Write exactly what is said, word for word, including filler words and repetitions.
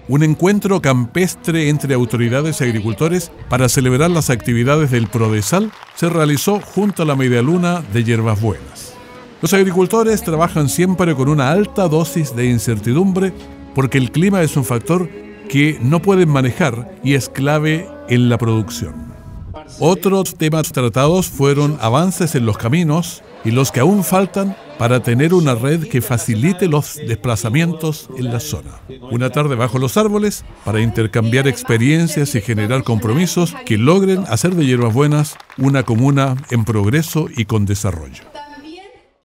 un encuentro campestre entre autoridades y agricultores para celebrar las actividades del Prodesal se realizó junto a la Medialuna de Hierbas Buenas. Los agricultores trabajan siempre con una alta dosis de incertidumbre porque el clima es un factor que no pueden manejar y es clave en la producción. Otros temas tratados fueron avances en los caminos y los que aún faltan para tener una red que facilite los desplazamientos en la zona. Una tarde bajo los árboles para intercambiar experiencias y generar compromisos que logren hacer de Hierbas Buenas una comuna en progreso y con desarrollo.